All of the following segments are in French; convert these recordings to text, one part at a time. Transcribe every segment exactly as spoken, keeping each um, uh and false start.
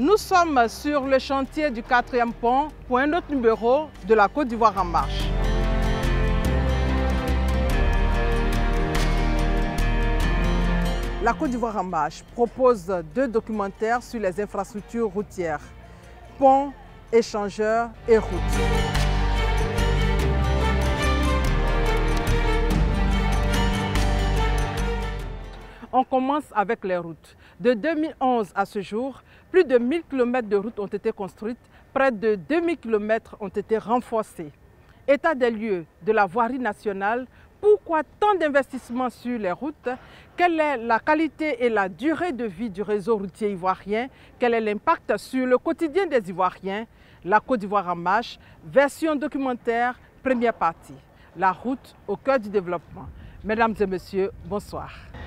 Nous sommes sur le chantier du quatrième pont pour un autre numéro de la Côte d'Ivoire en marche. La Côte d'Ivoire en marche propose deux documentaires sur les infrastructures routières, ponts, échangeurs et routes. On commence avec les routes. De deux mille onze à ce jour, plus de mille kilomètres de routes ont été construites, près de deux mille kilomètres ont été renforcés. État des lieux de la voirie nationale, pourquoi tant d'investissements sur les routes? Quelle est la qualité et la durée de vie du réseau routier ivoirien? Quel est l'impact sur le quotidien des Ivoiriens? La Côte d'Ivoire en marche, version documentaire, première partie. La route au cœur du développement. Mesdames et messieurs, bonsoir.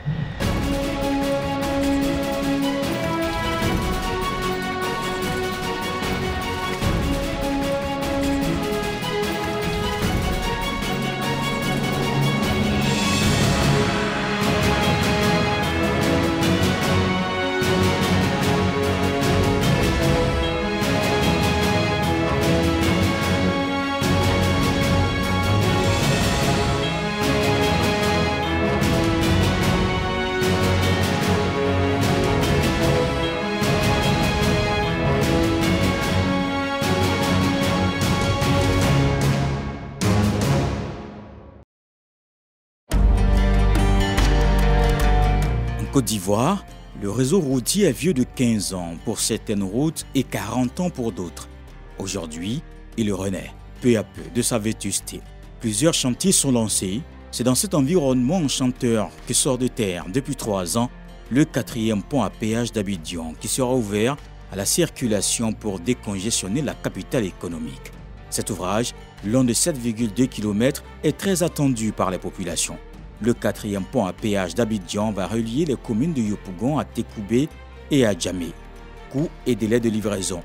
Côte d'Ivoire, le réseau routier est vieux de quinze ans pour certaines routes et quarante ans pour d'autres. Aujourd'hui, il renaît peu à peu de sa vétusté. Plusieurs chantiers sont lancés. C'est dans cet environnement enchanteur que sort de terre depuis trois ans le quatrième pont à péage d'Abidjan qui sera ouvert à la circulation pour décongestionner la capitale économique. Cet ouvrage, long de sept virgule deux kilomètres, est très attendu par les populations. Le quatrième pont à péage d'Abidjan va relier les communes de Yopougon à Tékoubé et à Djamé. Coût et délai de livraison.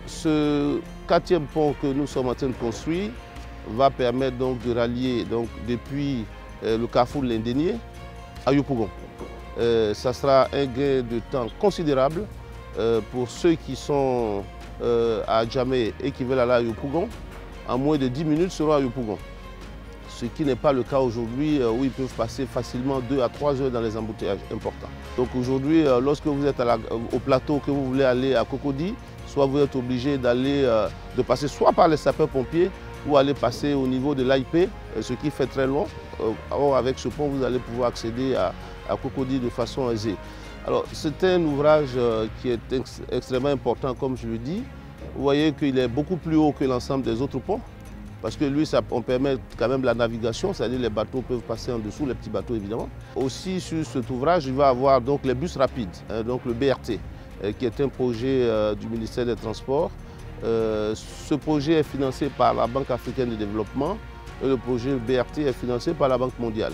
Ce quatrième pont que nous sommes en train de construire va permettre donc de rallier donc, depuis euh, le carrefour de l'Indénié à Yopougon. Euh, ça sera un gain de temps considérable euh, pour ceux qui sont euh, à Djamé et qui veulent aller à Yopougon. En moins de dix minutes seront à Yopougon. Ce qui n'est pas le cas aujourd'hui où ils peuvent passer facilement deux à trois heures dans les embouteillages importants. Donc aujourd'hui, lorsque vous êtes à la, au plateau, que vous voulez aller à Cocody, soit vous êtes obligé d'aller, de passer soit par les sapeurs-pompiers ou aller passer au niveau de l'A I P, ce qui fait très long. Or, avec ce pont, vous allez pouvoir accéder à, à Cocody de façon aisée. Alors, c'est un ouvrage qui est ex, extrêmement important, comme je le dis. Vous voyez qu'il est beaucoup plus haut que l'ensemble des autres ponts. Parce que lui, ça, on permet quand même la navigation, c'est-à-dire les bateaux peuvent passer en dessous, les petits bateaux évidemment. Aussi sur cet ouvrage, il va avoir donc les bus rapides, hein, donc le B R T, euh, qui est un projet euh, du ministère des Transports. Euh, ce projet est financé par la Banque africaine de développement et le projet B R T est financé par la Banque mondiale.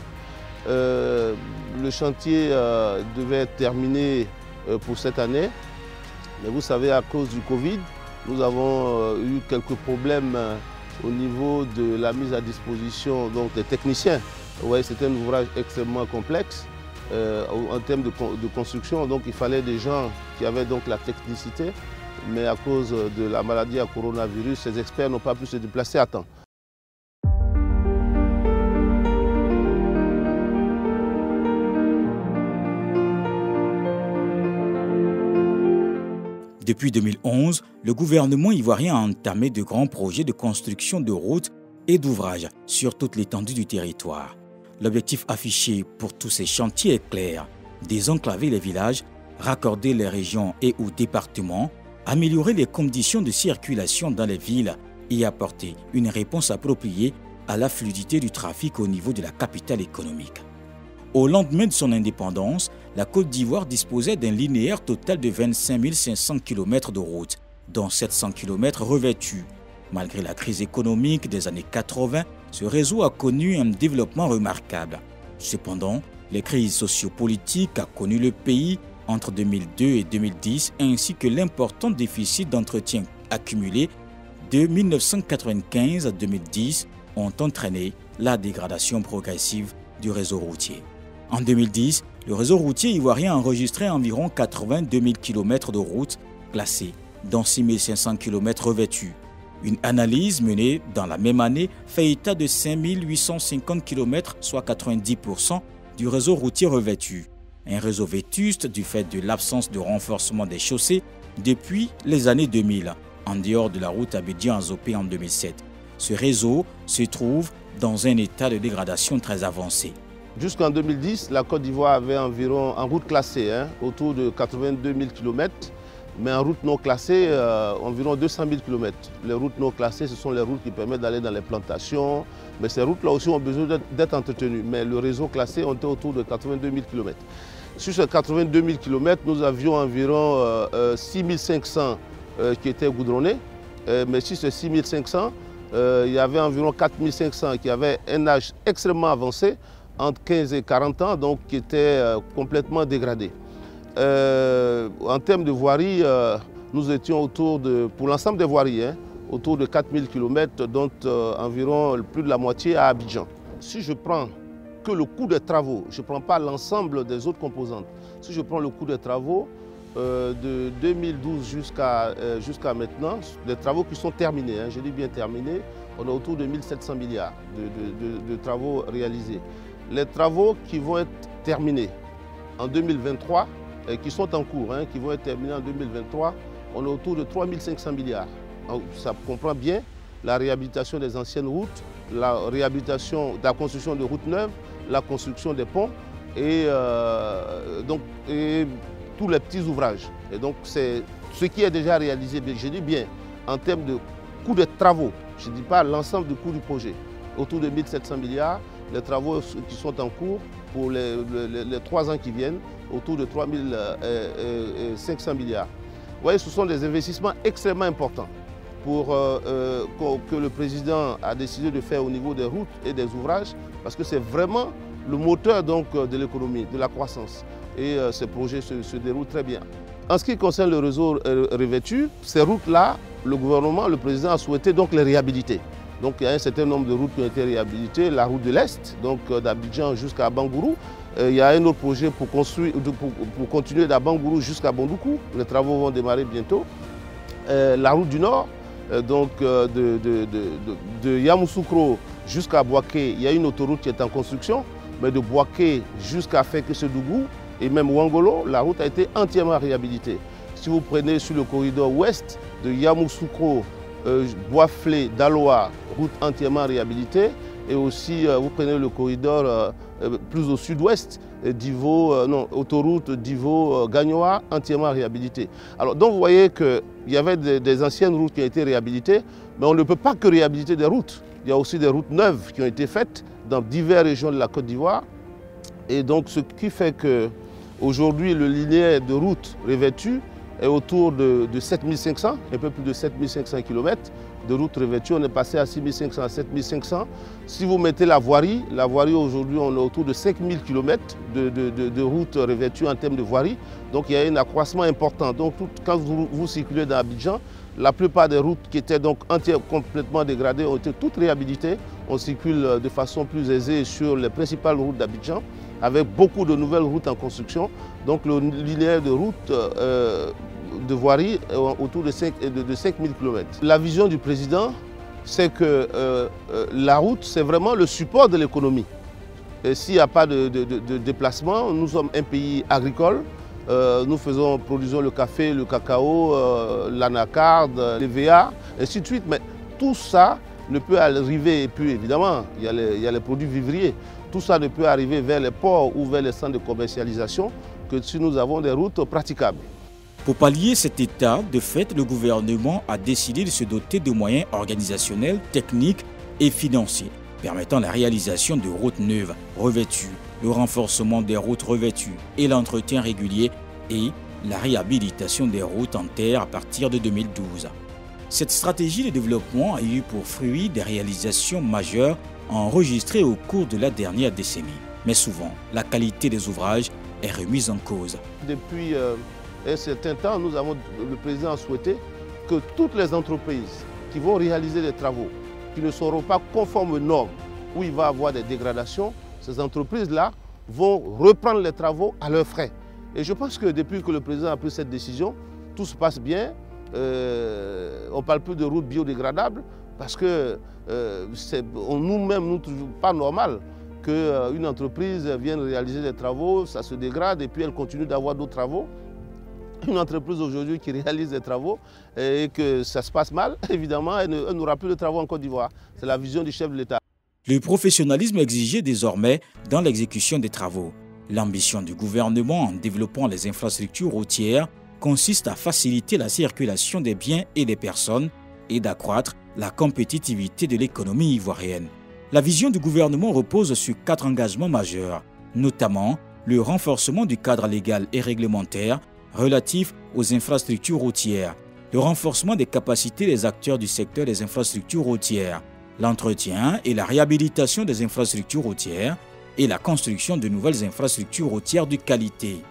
Euh, le chantier euh, devait être terminé euh, pour cette année, mais vous savez, à cause du Covid, nous avons euh, eu quelques problèmes euh, au niveau de la mise à disposition donc, des techniciens. Ouais, c'est un ouvrage extrêmement complexe euh, en termes de, de construction, donc il fallait des gens qui avaient donc la technicité, mais à cause de la maladie à coronavirus, ces experts n'ont pas pu se déplacer à temps. Depuis deux mille onze, le gouvernement ivoirien a entamé de grands projets de construction de routes et d'ouvrages sur toute l'étendue du territoire. L'objectif affiché pour tous ces chantiers est clair: désenclaver les villages, raccorder les régions et ou départements, améliorer les conditions de circulation dans les villes et apporter une réponse appropriée à la fluidité du trafic au niveau de la capitale économique. Au lendemain de son indépendance, la Côte d'Ivoire disposait d'un linéaire total de vingt-cinq mille cinq cents kilomètres de routes, dont sept cents kilomètres revêtus. Malgré la crise économique des années quatre-vingt, ce réseau a connu un développement remarquable. Cependant, les crises sociopolitiques qu'a connu le pays entre deux mille deux et deux mille dix, ainsi que l'important déficit d'entretien accumulé de mille neuf cent quatre-vingt-quinze à deux mille dix, ont entraîné la dégradation progressive du réseau routier. En deux mille dix, le réseau routier ivoirien a enregistré environ quatre-vingt-deux mille kilomètres de routes classées dont six mille cinq cents kilomètres revêtus. Une analyse menée dans la même année fait état de cinq mille huit cent cinquante kilomètres, soit quatre-vingt-dix pour cent du réseau routier revêtu. Un réseau vétuste du fait de l'absence de renforcement des chaussées depuis les années deux mille, en dehors de la route Abidjan-Azopé en deux mille sept. Ce réseau se trouve dans un état de dégradation très avancé. Jusqu'en deux mille dix, la Côte d'Ivoire avait environ, en route classée, hein, autour de quatre-vingt-deux mille kilomètres, mais en route non classée, euh, environ deux cent mille kilomètres. Les routes non classées, ce sont les routes qui permettent d'aller dans les plantations, mais ces routes-là aussi ont besoin d'être entretenues. Mais le réseau classé, on était autour de quatre-vingt-deux mille kilomètres. Sur ces quatre-vingt-deux mille kilomètres, nous avions environ euh, euh, six mille cinq cents euh, qui étaient goudronnés, euh, mais sur ces six mille cinq cents, euh, il y avait environ quatre mille cinq cents qui avaient un âge extrêmement avancé, entre quinze et quarante ans, donc qui étaient euh, complètement dégradés. Euh, en termes de voirie, euh, nous étions autour de, pour l'ensemble des voiries, hein, autour de quatre mille kilomètres, dont euh, environ plus de la moitié à Abidjan. Si je prends que le coût des travaux, je ne prends pas l'ensemble des autres composantes, si je prends le coût des travaux euh, de deux mille douze jusqu'à euh, jusqu'à maintenant, les travaux qui sont terminés, hein, je dis bien terminés, on est autour de mille sept cents milliards de, de, de, de travaux réalisés. Les travaux qui vont être terminés en deux mille vingt-trois, et qui sont en cours, hein, qui vont être terminés en deux mille vingt-trois, on est autour de trois mille cinq cents milliards. Donc, ça comprend bien la réhabilitation des anciennes routes, la réhabilitation, la construction de routes neuves, la construction des ponts et, euh, donc, et tous les petits ouvrages. Et donc c'est ce qui est déjà réalisé, je dis bien, en termes de coût de travaux, je ne dis pas l'ensemble du coût du projet, autour de mille sept cents milliards, les travaux qui sont en cours pour les, les, les trois ans qui viennent, autour de trois mille cinq cents milliards. Vous voyez, ce sont des investissements extrêmement importants pour, euh, euh, que le président a décidé de faire au niveau des routes et des ouvrages, parce que c'est vraiment le moteur donc, de l'économie, de la croissance. Et euh, ces projets se, se déroulent très bien. En ce qui concerne le réseau euh, revêtu, ces routes-là, le gouvernement, le président a souhaité donc les réhabiliter. Donc il y a un certain nombre de routes qui ont été réhabilitées, la route de l'Est, donc euh, d'Abidjan jusqu'à Bangourou. Euh, il y a un autre projet pour, construire, pour, pour continuer d'Abangourou jusqu'à Bondoukou. Les travaux vont démarrer bientôt. Euh, la route du Nord, euh, donc euh, de, de, de, de, de Yamoussoukro jusqu'à Bouaké, il y a une autoroute qui est en construction, mais de Bouaké jusqu'à Feke-Sedougou et même Ouangolo, la route a été entièrement réhabilitée. Si vous prenez sur le corridor ouest de Yamoussoukro, euh, Boisflé, Daloa, route entièrement réhabilitée, et aussi euh, vous prenez le corridor euh, euh, plus au sud-ouest, Divo, euh, non, autoroute Divo-Gagnoa, entièrement réhabilitée. Alors donc vous voyez qu'il y avait des, des anciennes routes qui ont été réhabilitées, mais on ne peut pas que réhabiliter des routes. Il y a aussi des routes neuves qui ont été faites dans diverses régions de la Côte d'Ivoire. Et donc ce qui fait qu'aujourd'hui le linéaire de routes revêtues est autour de, de sept mille cinq cents, un peu plus de sept mille cinq cents kilomètres de routes revêtues. On est passé à six mille cinq cents à sept mille cinq cents. Si vous mettez la voirie, la voirie aujourd'hui on est autour de cinq mille kilomètres de, de, de, de routes revêtues en termes de voirie. Donc il y a un accroissement important. Donc tout, quand vous, vous circulez dans Abidjan, la plupart des routes qui étaient donc entièrement complètement dégradées ont été toutes réhabilitées. On circule de façon plus aisée sur les principales routes d'Abidjan, avec beaucoup de nouvelles routes en construction. Donc le linéaire de route euh, de voirie est autour de cinq mille kilomètres. La vision du président, c'est que euh, euh, la route, c'est vraiment le support de l'économie. Et s'il n'y a pas de, de, de, de déplacement, nous sommes un pays agricole. Euh, nous faisons, produisons le café, le cacao, euh, l'anacarde, les V A, ainsi de suite. Mais tout ça ne peut arriver, et puis évidemment, il y a les, il y a les produits vivriers. Tout ça ne peut arriver vers les ports ou vers les centres de commercialisation que si nous avons des routes praticables. Pour pallier cet état de fait, le gouvernement a décidé de se doter de moyens organisationnels, techniques et financiers, permettant la réalisation de routes neuves, revêtues, le renforcement des routes revêtues et l'entretien régulier et la réhabilitation des routes en terre à partir de deux mille douze. Cette stratégie de développement a eu pour fruit des réalisations majeures enregistrées au cours de la dernière décennie. Mais souvent, la qualité des ouvrages est remise en cause. Depuis euh, un certain temps, nous avons, le président a souhaité que toutes les entreprises qui vont réaliser des travaux, qui ne seront pas conformes aux normes, où il va y avoir des dégradations, ces entreprises-là vont reprendre les travaux à leurs frais. Et je pense que depuis que le président a pris cette décision, tout se passe bien. euh, on ne parle plus de routes biodégradables parce que euh, nous-mêmes, nous ne trouvons pas normal qu'une euh, entreprise vienne réaliser des travaux, ça se dégrade et puis elle continue d'avoir d'autres travaux. Une entreprise aujourd'hui qui réalise des travaux et que ça se passe mal, évidemment, elle n'aura plus de travaux en Côte d'Ivoire. C'est la vision du chef de l'État. Le professionnalisme exigé désormais dans l'exécution des travaux. L'ambition du gouvernement en développant les infrastructures routières consiste à faciliter la circulation des biens et des personnes et d'accroître la compétitivité de l'économie ivoirienne. La vision du gouvernement repose sur quatre engagements majeurs, notamment le renforcement du cadre légal et réglementaire relatif aux infrastructures routières, le renforcement des capacités des acteurs du secteur des infrastructures routières, l'entretien et la réhabilitation des infrastructures routières et la construction de nouvelles infrastructures routières de qualité.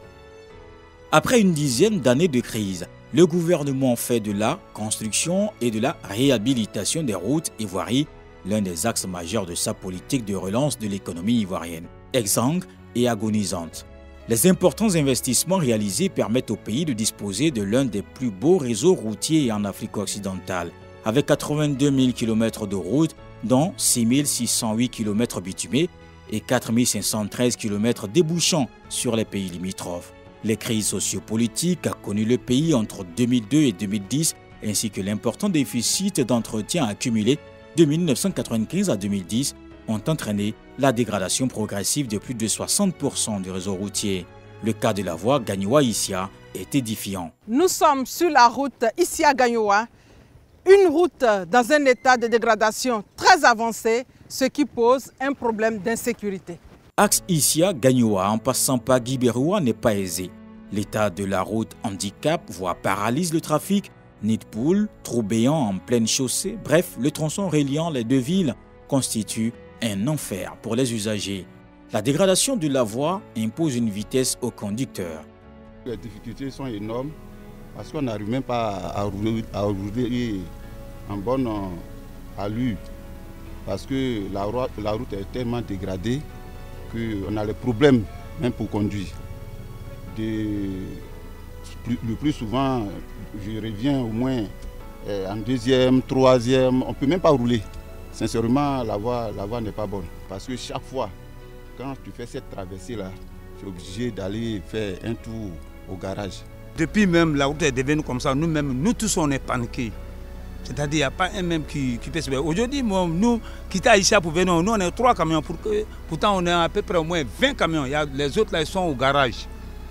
Après une dizaine d'années de crise, le gouvernement fait de la construction et de la réhabilitation des routes et voiries l'un des axes majeurs de sa politique de relance de l'économie ivoirienne, exsangue et agonisante. Les importants investissements réalisés permettent au pays de disposer de l'un des plus beaux réseaux routiers en Afrique occidentale, avec quatre-vingt-deux mille kilomètres de routes, dont six mille six cent huit kilomètres bitumés et quatre mille cinq cent treize kilomètres débouchant sur les pays limitrophes. Les crises sociopolitiques qu'a connu le pays entre deux mille deux et deux mille dix, ainsi que l'important déficit d'entretien accumulé de mille neuf cent quatre-vingt-quinze à deux mille dix, ont entraîné la dégradation progressive de plus de soixante pour cent du réseau routier. Le cas de la voie Gagnoa-Issia est édifiant. Nous sommes sur la route Issia-Gagnoa, une route dans un état de dégradation très avancé, ce qui pose un problème d'insécurité. Axe Issia-Gagnoa en passant par Guibéroua n'est pas aisé. L'état de la route handicape, voire paralyse le trafic, nid de poule, trou béant en pleine chaussée, bref, le tronçon reliant les deux villes constitue un enfer pour les usagers. La dégradation de la voie impose une vitesse aux conducteurs. Les difficultés sont énormes parce qu'on n'arrive même pas à rouler, à rouler en bonne allure parce que la, la route est tellement dégradée qu'on a les problèmes même pour conduire. De, le plus souvent, je reviens au moins en deuxième, troisième, on ne peut même pas rouler. Sincèrement, la voie, la voie n'est pas bonne. Parce que chaque fois, quand tu fais cette traversée-là, tu es obligé d'aller faire un tour au garage. Depuis même la route est devenue comme ça, nous-mêmes, nous tous on est paniqués. C'est-à-dire qu'il n'y a pas un même qui, qui peut se faire. Aujourd'hui, nous, quitter à Issia pour venir, nous on est trois camions. Pour que, pourtant, on est à peu près au moins vingt camions. Il y a, les autres là, ils sont au garage.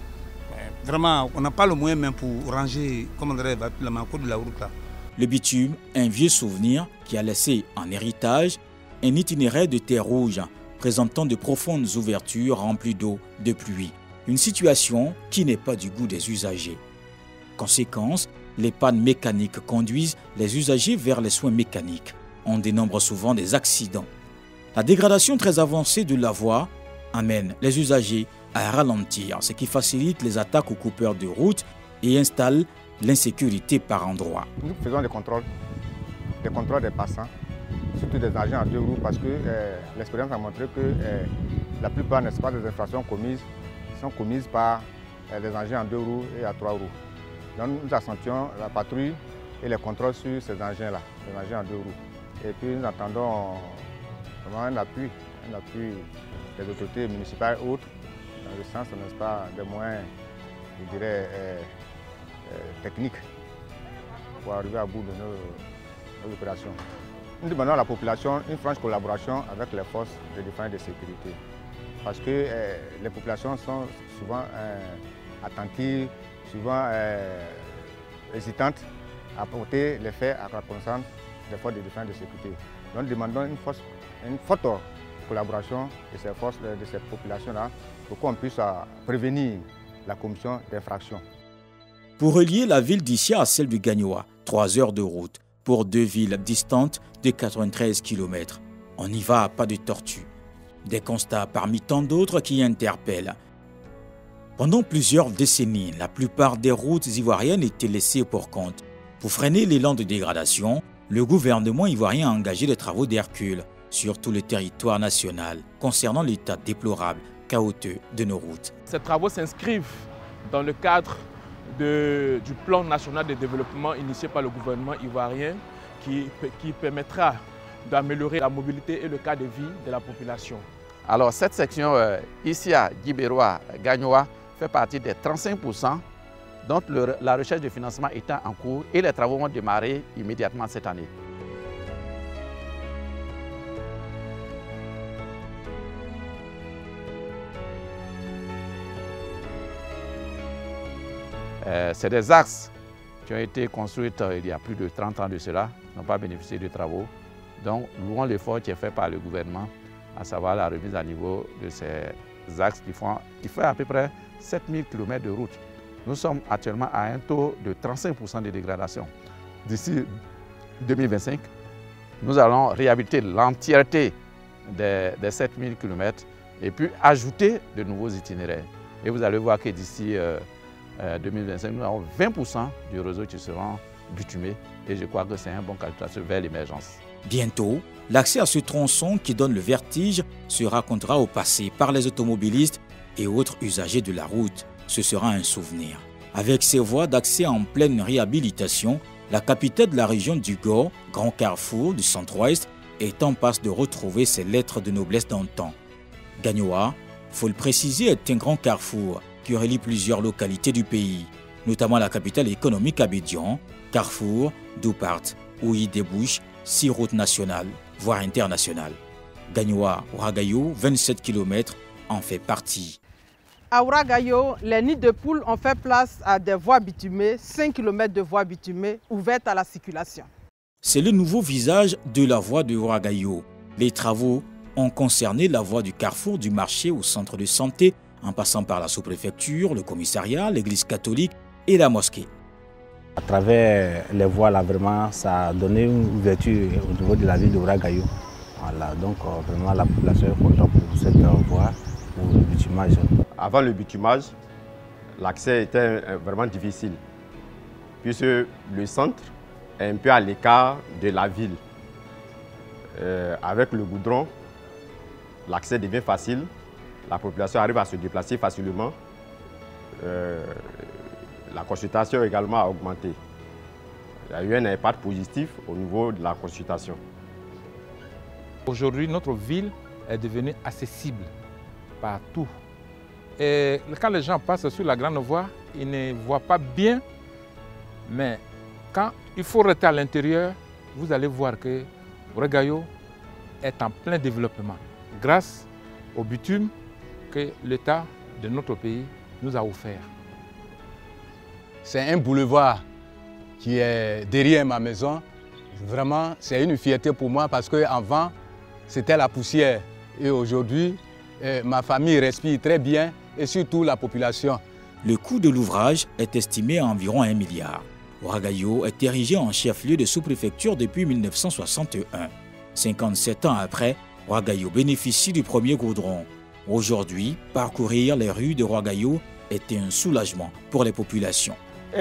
Vraiment, on n'a pas le moyen même pour ranger, comme on dirait, la manque de la route là. Le bitume, un vieux souvenir qui a laissé en héritage un itinéraire de terre rouge présentant de profondes ouvertures remplies d'eau de pluie. Une situation qui n'est pas du goût des usagers. Conséquence, les pannes mécaniques conduisent les usagers vers les soins mécaniques. On dénombre souvent des accidents. La dégradation très avancée de la voie amène les usagers à ralentir, ce qui facilite les attaques aux coupeurs de route et installe l'insécurité par endroits. Nous faisons des contrôles, des contrôles des passants, surtout des agents à deux roues, parce que euh, l'expérience a montré que euh, la plupart, n'est-ce pas, des infractions commises sont commises par euh, des engins en deux roues et à trois roues. Donc nous accentuons la patrouille et les contrôles sur ces engins-là, les engins en deux roues. Et puis nous attendons vraiment un appui, un appui des autorités municipales et autres, dans le sens, n'est-ce pas, des moyens, je dirais, euh, euh, techniques pour arriver à bout de nos, nos opérations. Nous demandons à la population une franche collaboration avec les forces de défense et de sécurité. Parce que euh, les populations sont souvent euh, attentives, souvent euh, hésitantes à porter les faits à la connaissance des forces de défense et de sécurité. Donc nous demandons une, force, une forte collaboration de ces forces, de ces populations-là, pour qu'on puisse euh, prévenir la commission d'infractions. Pour relier la ville d'Issia à celle de Gagnoa, trois heures de route pour deux villes distantes de quatre-vingt-treize kilomètres. On y va à pas de tortue. Des constats parmi tant d'autres qui interpellent. Pendant plusieurs décennies, la plupart des routes ivoiriennes étaient laissées pour compte. Pour freiner l'élan de dégradation, le gouvernement ivoirien a engagé des travaux d'Hercule sur tout le territoire national concernant l'état déplorable, chaotique de nos routes. Ces travaux s'inscrivent dans le cadre de, du plan national de développement initié par le gouvernement ivoirien qui, qui permettra d'améliorer la mobilité et le cadre de vie de la population. Alors cette section euh, ici à Guibéroa, Gagnoa, fait partie des trente-cinq pour cent dont le, la recherche de financement est en cours et les travaux vont démarrer immédiatement cette année. Euh, C'est des axes qui ont été construits euh, il y a plus de trente ans de cela, n'ont pas bénéficié de travaux. Donc, louons l'effort qui est fait par le gouvernement, à savoir la remise à niveau de ces axes qui font, qui fait à peu près sept mille kilomètres de route. Nous sommes actuellement à un taux de trente-cinq pour cent de dégradation. D'ici deux mille vingt-cinq, nous allons réhabiliter l'entièreté des, des sept mille kilomètres et puis ajouter de nouveaux itinéraires. Et vous allez voir que d'ici euh, euh, deux mille vingt-cinq, nous avons vingt pour cent du réseau qui seront bitumés et je crois que c'est un bon calculateur vers l'émergence. Bientôt, l'accès à ce tronçon qui donne le vertige se racontera au passé par les automobilistes et autres usagers de la route. Ce sera un souvenir. Avec ces voies d'accès en pleine réhabilitation, la capitale de la région du Gor, grand carrefour du centre-ouest, est en passe de retrouver ses lettres de noblesse d'antan. Gagnoa, faut le préciser, est un grand carrefour qui relie plusieurs localités du pays, notamment la capitale économique Abidjan, carrefour d'où partent où y débouchent six routes nationales, voire internationales. Gagnoa-Ouagayo, vingt-sept kilomètres, en fait partie. À Ouagayo, les nids de poules ont fait place à des voies bitumées, cinq kilomètres de voies bitumées ouvertes à la circulation. C'est le nouveau visage de la voie de Ouagayo. Les travaux ont concerné la voie du carrefour du marché au centre de santé, en passant par la sous-préfecture, le commissariat, l'église catholique et la mosquée. À travers les voies, là, vraiment, ça a donné une ouverture au niveau de la ville de Ouagayo. Voilà, donc euh, vraiment la population est contente pour cette euh, voie, pour le bitumage. Avant le bitumage, l'accès était vraiment difficile, puisque le centre est un peu à l'écart de la ville. Euh, avec le goudron, l'accès devient facile, la population arrive à se déplacer facilement. Euh, la consultation également a augmenté. Il y a eu un impact positif au niveau de la consultation. Aujourd'hui, notre ville est devenue accessible partout. Et quand les gens passent sur la grande voie, ils ne voient pas bien, mais quand il faut rester à l'intérieur, vous allez voir que Ouagayo est en plein développement grâce au bitume que l'État de notre pays nous a offert. C'est un boulevard qui est derrière ma maison. Vraiment, c'est une fierté pour moi parce qu'avant, c'était la poussière. Et aujourd'hui, eh, ma famille respire très bien et surtout la population. Le coût de l'ouvrage est estimé à environ un milliard. Ouagayo est érigé en chef-lieu de sous-préfecture depuis mille neuf cent soixante et un. cinquante-sept ans après, Ouagayo bénéficie du premier goudron. Aujourd'hui, parcourir les rues de Ouagayo était un soulagement pour les populations.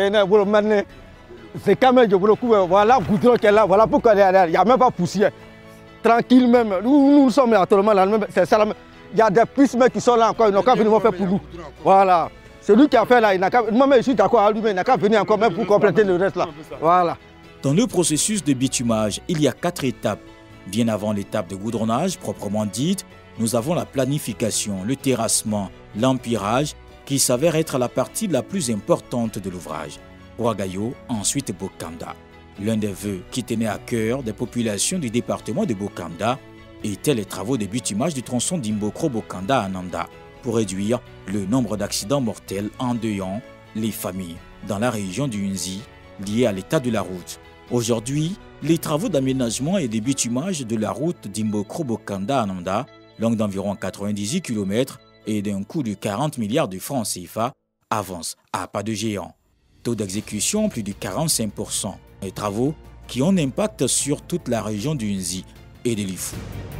C'est quand même, voilà le goudron qui est là, voilà pourquoi il n'y a même pas de poussière. Tranquille même, nous, nous sommes actuellement là, c'est ça. Il y a des pistes qui sont là encore, ils n'ont qu'à venir faire pour nous. Voilà. Celui qui a fait là, il n'a qu'à venir, moi je suis d'accord avec lui, il n'a qu'à venir encore même pour compléter le reste là. Voilà. Dans le processus de bitumage, il y a quatre étapes. Bien avant l'étape de goudronnage proprement dite, nous avons la planification, le terrassement, l'empirage, qui s'avère être la partie la plus importante de l'ouvrage. Ouagayo, ensuite Bokanda. L'un des vœux qui tenait à cœur des populations du département de Bokanda était les travaux de bitumage du tronçon d'Imbokro-Bokanda à Nanda pour réduire le nombre d'accidents mortels endeuillant les familles dans la région du Nzi liés à l'état de la route. Aujourd'hui, les travaux d'aménagement et de bitumage de la route d'Imbokro-Bokanda à Nanda, longue d'environ quatre-vingt-dix-huit kilomètres et d'un coût de quarante milliards de francs C F A, avancent à pas de géant. Taux d'exécution plus de quarante-cinq pour cent. Les travaux qui ont un impact sur toute la région du Nzi et de l'Ifou.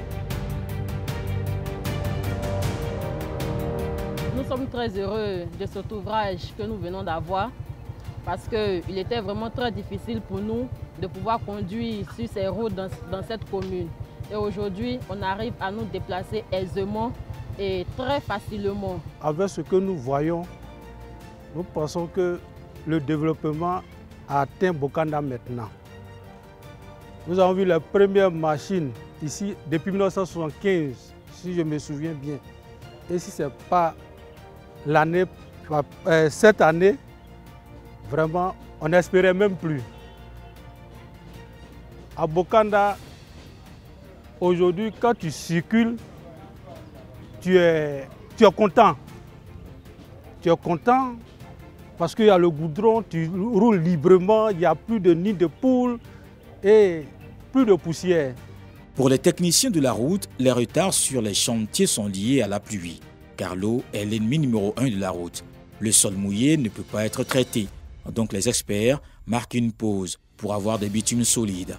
Nous sommes très heureux de cet ouvrage que nous venons d'avoir parce qu'il était vraiment très difficile pour nous de pouvoir conduire sur ces routes dans, dans cette commune. Et aujourd'hui, on arrive à nous déplacer aisément et très facilement. Avec ce que nous voyons, nous pensons que le développement a atteint Bokanda maintenant. Nous avons vu les premières machines ici depuis mille neuf cent soixante-quinze, si je me souviens bien. Et si ce n'est pas l'année, euh, cette année, vraiment, on n'espérait même plus. À Bokanda, aujourd'hui, quand tu circules, tu es, tu es content. Tu es content parce qu'il y a le goudron, tu roules librement, il n'y a plus de nid de poules et plus de poussière. Pour les techniciens de la route, les retards sur les chantiers sont liés à la pluie, car l'eau est l'ennemi numéro un de la route. Le sol mouillé ne peut pas être traité, donc les experts marquent une pause pour avoir des bitumes solides.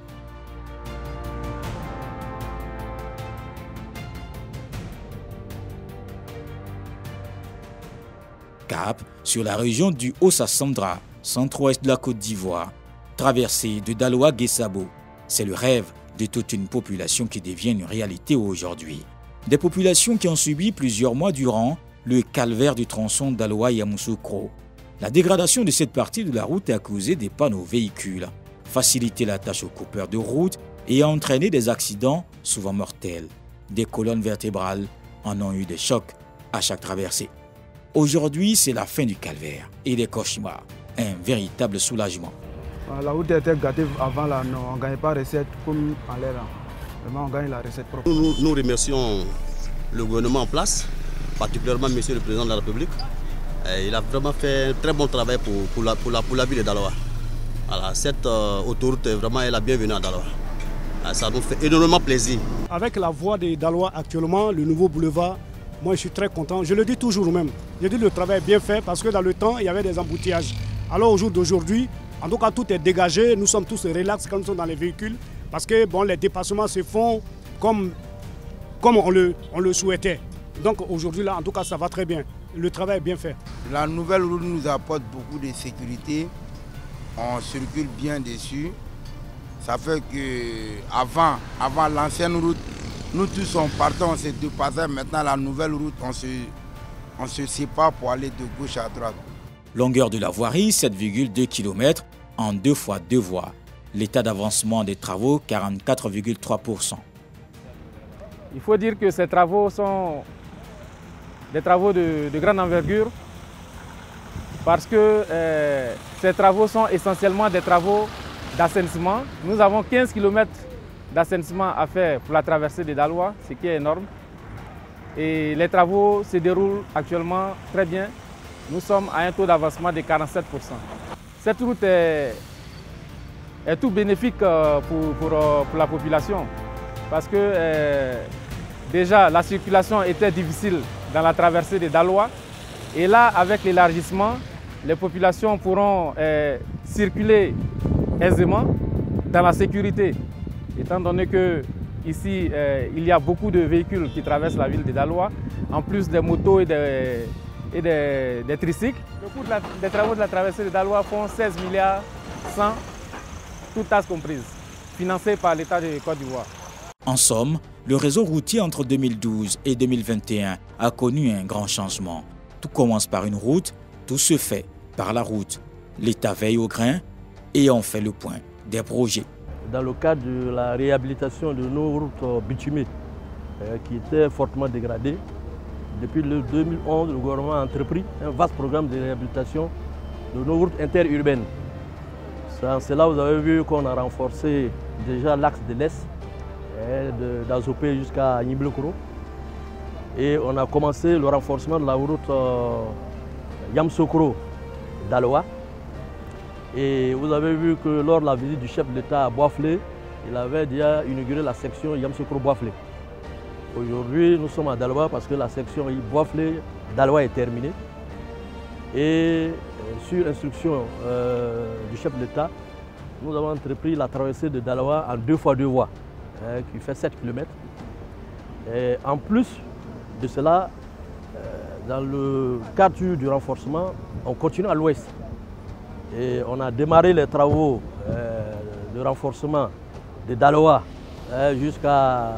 Cap sur la région du Haut-Sassandra, centre-ouest de la Côte d'Ivoire, traversée de Daloa-Guessabo. C'est le rêve de toute une population qui devient une réalité aujourd'hui. Des populations qui ont subi plusieurs mois durant le calvaire du tronçon Daloa-Yamoussoukro. La dégradation de cette partie de la route a causé des pannes aux véhicules, facilité la tâche aux coupeurs de route et a entraîné des accidents souvent mortels. Des colonnes vertébrales en ont eu des chocs à chaque traversée. Aujourd'hui, c'est la fin du calvaire et des cauchemars. Un véritable soulagement. La route était gâtée avant, là, non, on ne gagnait pas recette comme en l'air. Vraiment, on gagne la recette propre. Nous, nous remercions le gouvernement en place, particulièrement Monsieur le Président de la République. Il a vraiment fait un très bon travail pour, pour, la, pour, la, pour la ville de Daloa. Voilà, cette euh, autoroute est vraiment la bienvenue à Daloa. Ça nous fait énormément plaisir. Avec la voie de Daloa actuellement, le nouveau boulevard, moi je suis très content. Je le dis toujours même. Je dis le travail est bien fait parce que dans le temps, il y avait des embouteillages. Alors au jour d'aujourd'hui, en tout cas tout est dégagé. Nous sommes tous relax quand nous sommes dans les véhicules parce que bon, les dépassements se font comme, comme on, le, on le souhaitait. Donc aujourd'hui, là, en tout cas, ça va très bien. Le travail est bien fait. La nouvelle route nous apporte beaucoup de sécurité. On circule bien dessus. Ça fait que avant, avant l'ancienne route, nous tous on partait, on se dépassait. Maintenant, la nouvelle route, on se, on se sépare pour aller de gauche à droite. Longueur de la voirie, sept virgule deux kilomètres en deux fois deux voies. L'état d'avancement des travaux, quarante-quatre virgule trois pour cent. Il faut dire que ces travaux sont des travaux de, de grande envergure parce que euh, ces travaux sont essentiellement des travaux d'assainissement. Nous avons quinze kilomètres d'assainissement à faire pour la traversée de Daloa, ce qui est énorme. Et les travaux se déroulent actuellement très bien. Nous sommes à un taux d'avancement de quarante-sept pour cent. Cette route est, est tout bénéfique pour, pour, pour la population parce que euh, déjà la circulation était difficile dans la traversée de Daloa. Et là, avec l'élargissement, les populations pourront euh, circuler aisément dans la sécurité, étant donné que ici euh, il y a beaucoup de véhicules qui traversent la ville de Daloa, en plus des motos et des, et des, des tricycles. Le coût de la, des travaux de la traversée de Daloa font seize milliards cent, toutes tasses comprises, financés par l'État de Côte d'Ivoire. En somme, le réseau routier entre deux mille douze et deux mille vingt et un a connu un grand changement. Tout commence par une route, tout se fait par la route. L'État veille au grain et on fait le point des projets. Dans le cadre de la réhabilitation de nos routes bitumées euh, qui étaient fortement dégradées, depuis le deux mille onze, le gouvernement a entrepris un vaste programme de réhabilitation de nos routes interurbaines. C'est là vous avez vu qu'on a renforcé déjà l'axe de l'Est, d'Azopé jusqu'à Niblokoro. Et on a commencé le renforcement de la route euh, Yamsokro-Daloa. Et vous avez vu que lors de la visite du chef de l'État à Boisflé, il avait déjà inauguré la section Yamsokro-Boisflé. Aujourd'hui, nous sommes à Daloa parce que la section Boisflé-Daloa est terminée. Et sur instruction euh, du chef de l'État, nous avons entrepris la traversée de Daloa en deux fois deux voies, hein, qui fait sept kilomètres. Et en plus de cela, euh, dans le cadre du renforcement, on continue à l'ouest. Et on a démarré les travaux euh, de renforcement de Daloa euh, jusqu'à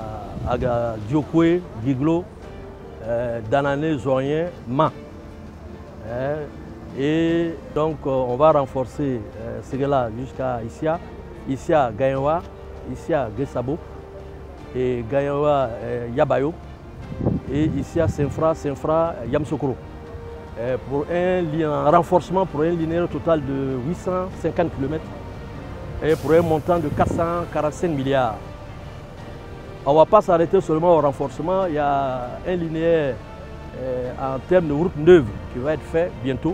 Diokwe, Giglo, euh, Danané, Zoyen, Ma. Euh, Et donc on va renforcer euh, ce là jusqu'à Issia, Issia Gaïwa, Issia Gessabo et Gaïwa euh, Yabayo et Issia Saint-Fra, Saint-Fra Yamsokro. Euh, pour un, un renforcement pour un linéaire total de huit cent cinquante kilomètres et pour un montant de quatre cent quarante-cinq milliards. On ne va pas s'arrêter seulement au renforcement, il y a un linéaire euh, en termes de route neuve qui va être fait bientôt.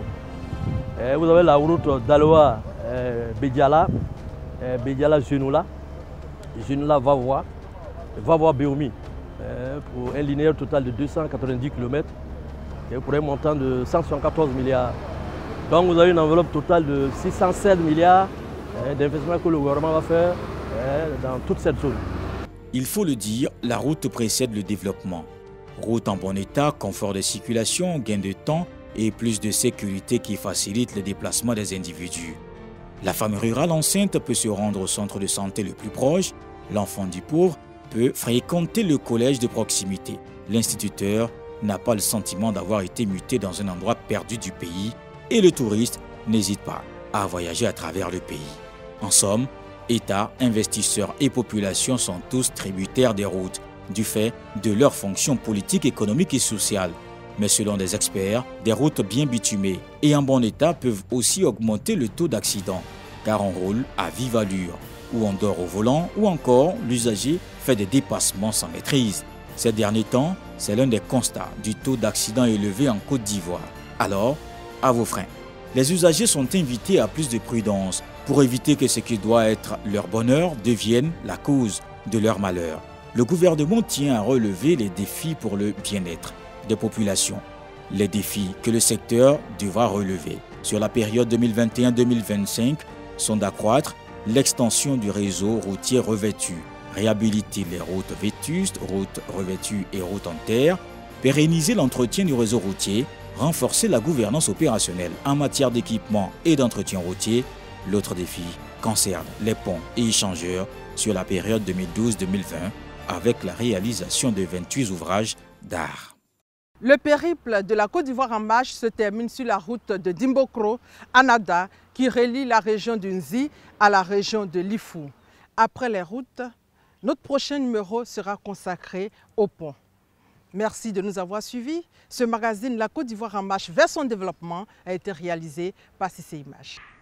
Euh, vous avez la route Daloa euh, Bédiala, euh, Bédiala Genoula, Genoula Vavois, Vavois Béoumi, euh, pour un linéaire total de deux cent quatre-vingt-dix kilomètres et pour un montant de cent soixante-quatorze milliards. Donc vous avez une enveloppe totale de six cent seize milliards euh, d'investissements que le gouvernement va faire euh, dans toute cette zone. Il faut le dire, la route précède le développement. Route en bon état, confort de circulation, gain de temps et plus de sécurité qui facilite le déplacement des individus. La femme rurale enceinte peut se rendre au centre de santé le plus proche, l'enfant du pauvre peut fréquenter le collège de proximité. L'instituteur n'a pas le sentiment d'avoir été muté dans un endroit perdu du pays et le touriste n'hésite pas à voyager à travers le pays. En somme, État, investisseurs et population sont tous tributaires des routes du fait de leurs fonctions politiques, économiques et sociales. Mais selon des experts, des routes bien bitumées et en bon état peuvent aussi augmenter le taux d'accident car on roule à vive allure, ou on dort au volant, ou encore l'usager fait des dépassements sans maîtrise. Ces derniers temps, c'est l'un des constats du taux d'accident élevé en Côte d'Ivoire. Alors, à vos freins. Les usagers sont invités à plus de prudence pour éviter que ce qui doit être leur bonheur devienne la cause de leur malheur. Le gouvernement tient à relever les défis pour le bien-être des populations. Les défis que le secteur devra relever sur la période deux mille vingt et un deux mille vingt-cinq sont d'accroître l'extension du réseau routier revêtu, réhabiliter les routes vétustes, routes revêtues et routes en terre, pérenniser l'entretien du réseau routier, renforcer la gouvernance opérationnelle en matière d'équipement et d'entretien routier. L'autre défi concerne les ponts et échangeurs sur la période deux mille douze deux mille vingt avec la réalisation de vingt-huit ouvrages d'art. Le périple de la Côte d'Ivoire en marche se termine sur la route de Dimbokro à Nada qui relie la région de Nzi à la région de Lifou. Après les routes, notre prochain numéro sera consacré au pont. Merci de nous avoir suivis. Ce magazine La Côte d'Ivoire en marche vers son développement a été réalisé par C C Images.